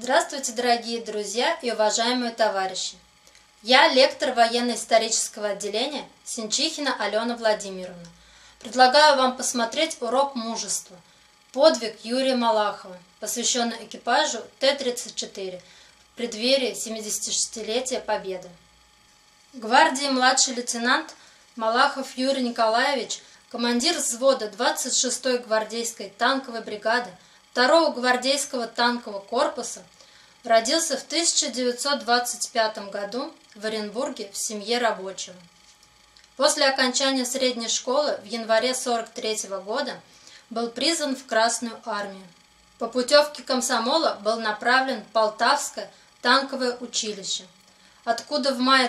Здравствуйте, дорогие друзья и уважаемые товарищи! Я лектор военно-исторического отделения Синчихина Алена Владимировна. Предлагаю вам посмотреть урок мужества «Подвиг Юрия Малахова», посвященный экипажу Т-34 в преддверии 76-летия Победы. Гвардии младший лейтенант Малахов Юрий Николаевич, командир взвода 26-й гвардейской танковой бригады 2-го гвардейского танкового корпуса, родился в 1925 году в Оренбурге в семье рабочего. После окончания средней школы в январе 1943 года был призван в Красную армию. По путевке комсомола был направлен в Полтавское танковое училище, откуда в мае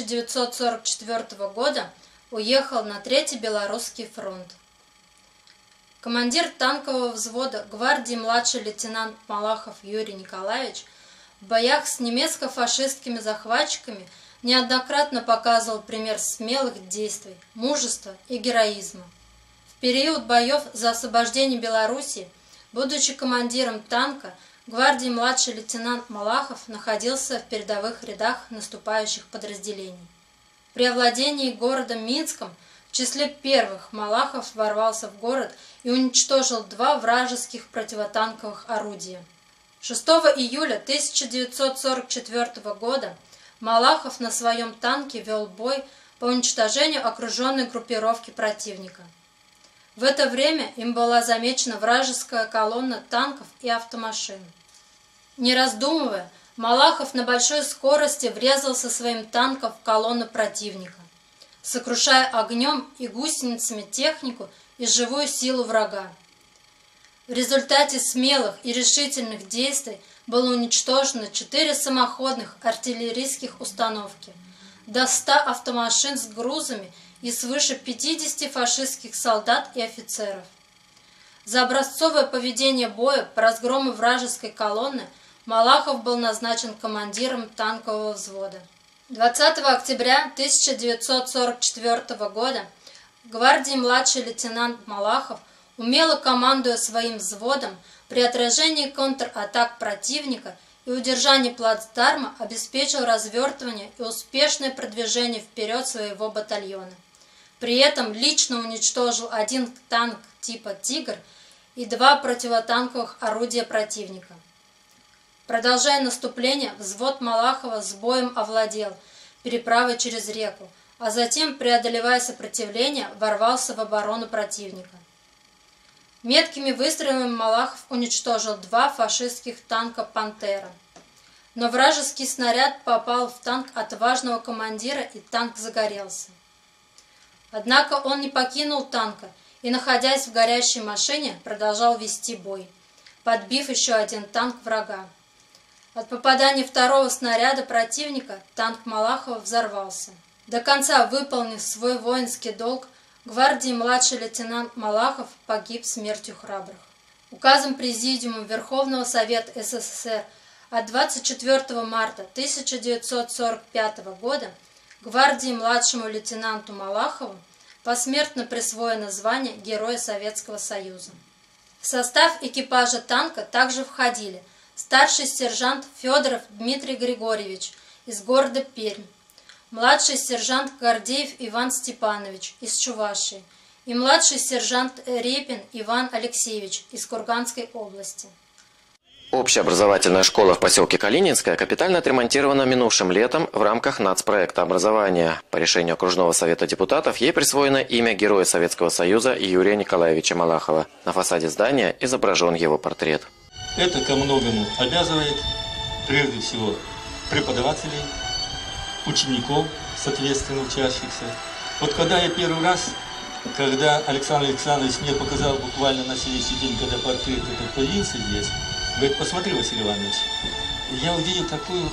1944 года уехал на Третий Белорусский фронт. Командир танкового взвода гвардии младший лейтенант Малахов Юрий Николаевич в боях с немецко-фашистскими захватчиками неоднократно показывал пример смелых действий, мужества и героизма. В период боев за освобождение Белоруссии, будучи командиром танка, гвардии младший лейтенант Малахов находился в передовых рядах наступающих подразделений. При овладении городом Минском в числе первых Малахов ворвался в город и уничтожил 2 вражеских противотанковых орудия. 6 июля 1944 года Малахов на своем танке вел бой по уничтожению окруженной группировки противника. В это время им была замечена вражеская колонна танков и автомашин. Не раздумывая, Малахов на большой скорости врезался своим танком в колонну противника, сокрушая огнем и гусеницами технику и живую силу врага. В результате смелых и решительных действий было уничтожено 4 самоходных артиллерийских установки, до 100 автомашин с грузами и свыше 50 фашистских солдат и офицеров. За образцовое поведение боя по разгрому вражеской колонны Малахов был назначен командиром танкового взвода. 20 октября 1944 года гвардии младший лейтенант Малахов, умело командуя своим взводом, при отражении контратак противника и удержании плацдарма обеспечил развертывание и успешное продвижение вперед своего батальона. При этом лично уничтожил 1 танк типа «Тигр» и 2 противотанковых орудия противника. Продолжая наступление, взвод Малахова с боем овладел переправой через реку, а затем, преодолевая сопротивление, ворвался в оборону противника. Меткими выстрелами Малахов уничтожил 2 фашистских танка «Пантера». Но вражеский снаряд попал в танк отважного командира, и танк загорелся. Однако он не покинул танка и, находясь в горящей машине, продолжал вести бой, подбив еще 1 танк врага. От попадания 2-го снаряда противника танк Малахова взорвался. До конца выполнив свой воинский долг, гвардии младший лейтенант Малахов погиб смертью храбрых. Указом Президиума Верховного Совета СССР от 24 марта 1945 года гвардии младшему лейтенанту Малахову посмертно присвоено звание Героя Советского Союза. В состав экипажа танка также входили старший сержант Федоров Дмитрий Григорьевич из города Пермь, младший сержант Гордеев Иван Степанович из Чувашии и младший сержант Репин Иван Алексеевич из Курганской области. Общеобразовательная школа в поселке Калининская капитально отремонтирована минувшим летом в рамках нацпроекта образования. По решению окружного совета депутатов ей присвоено имя Героя Советского Союза Юрия Николаевича Малахова. На фасаде здания изображен его портрет. Это ко многому обязывает, прежде всего, преподавателей, учеников, соответственно, учащихся. Вот когда я первый раз, когда Александр Александрович мне показал буквально на следующий день, когда портрет этот появился здесь, говорит: посмотри, Василий Иванович, я увидел такую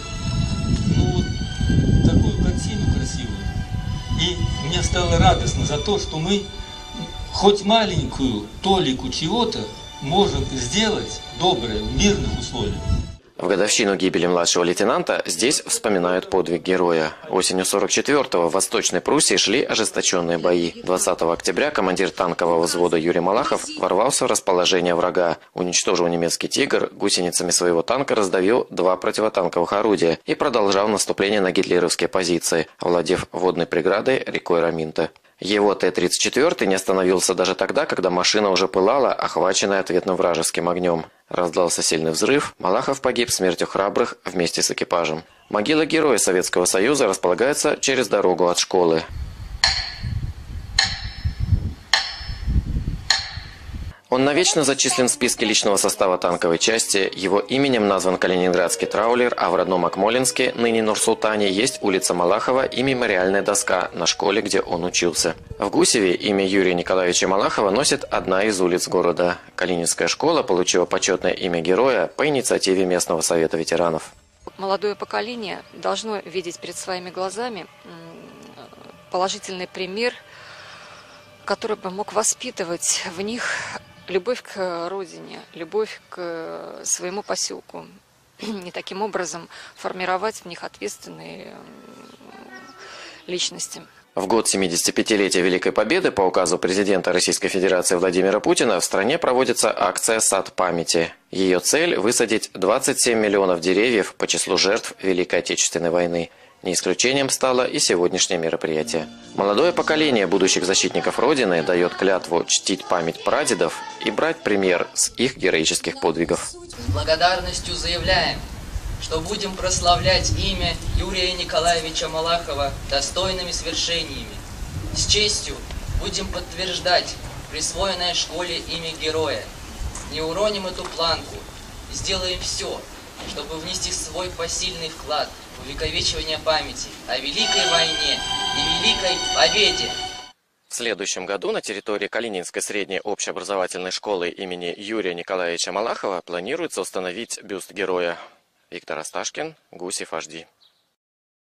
картину красивую. И мне стало радостно за то, что мы хоть маленькую толику чего-то можем сделать доброе в мирных условиях. В годовщину гибели младшего лейтенанта здесь вспоминают подвиг героя. Осенью 44-го в Восточной Пруссии шли ожесточенные бои. 20 октября командир танкового взвода Юрий Малахов ворвался в расположение врага. Уничтожил немецкий «Тигр», гусеницами своего танка раздавил 2 противотанковых орудия и продолжал наступление на гитлеровские позиции, овладев водной преградой рекой Раминта. Его Т-34 не остановился даже тогда, когда машина уже пылала, охваченная ответным вражеским огнем. Раздался сильный взрыв, Малахов погиб смертью храбрых вместе с экипажем. Могила героя Советского Союза располагается через дорогу от школы. Он навечно зачислен в списке личного состава танковой части, его именем назван калининградский траулер, а в родном Акмолинске, ныне Нур-Султане, есть улица Малахова и мемориальная доска на школе, где он учился. В Гусеве имя Юрия Николаевича Малахова носит одна из улиц города. Калининская школа получила почетное имя героя по инициативе местного совета ветеранов. Молодое поколение должно видеть перед своими глазами положительный пример, который бы мог воспитывать в них любовь к родине, любовь к своему поселку. И таким образом формировать в них ответственные личности. В год 75-летия Великой Победы по указу президента Российской Федерации Владимира Путина в стране проводится акция «Сад памяти». Ее цель – высадить 27 миллионов деревьев по числу жертв Великой Отечественной войны. Не исключением стало и сегодняшнее мероприятие. Молодое поколение будущих защитников Родины дает клятву чтить память прадедов и брать пример с их героических подвигов. С благодарностью заявляем, что будем прославлять имя Юрия Николаевича Малахова достойными свершениями. С честью будем подтверждать присвоенное школе имя героя. Не уроним эту планку и сделаем все, чтобы внести свой посильный вклад в увековечивание памяти о Великой войне и Великой Победе. В следующем году на территории Калининской средней общеобразовательной школы имени Юрия Николаевича Малахова планируется установить бюст героя. Виктор Асташкин, Гусев HD.